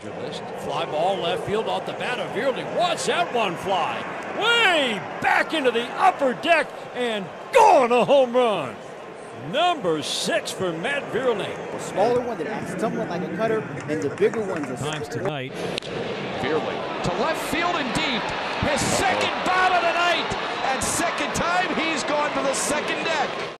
Tiger list. Fly ball left field off the bat of Vierling. Watch that one fly. Way back into the upper deck and gone, a home run. Number 6 for Matt Vierling. The smaller one that acts somewhat like a cutter, and the bigger ones are Times tonight. Vierling to left field and deep. His second bomb of the night, and second time he's gone for the second deck.